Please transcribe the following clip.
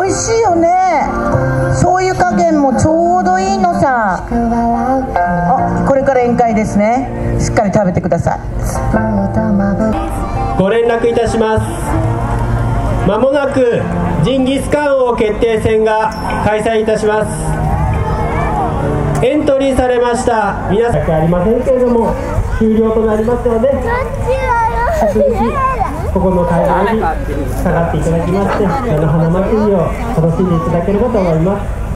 味しいよね。醤油加減もちょうどいいのさ。あ、これから宴会ですね。しっかり食べてください。 ご連絡いたします。まもなくジンギスカン王決定戦が開催いたします。エントリーされました皆さんありませんけれども終了となりますので、引き続きここの会場に下がっていただきまして、菜の花祭りを楽しんでいただければと思います。